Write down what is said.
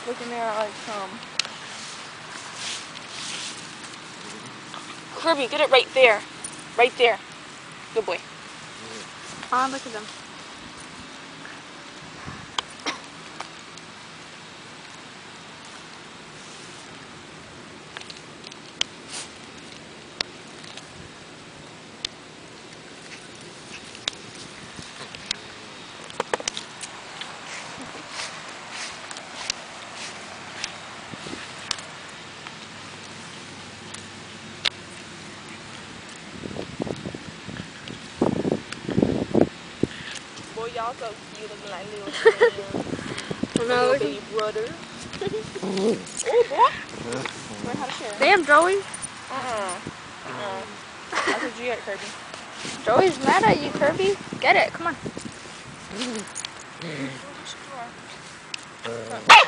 looking there like Kirby, get it right there. Right there. Good boy. Oh, look at them. Boy, y'all so cute, looking like little twins. Little baby brother. Oh, boy. Learn how to share. Damn, Joey. That's what you get, Kirby. Joey's mad at you, Kirby. Get it. Come on. Come on.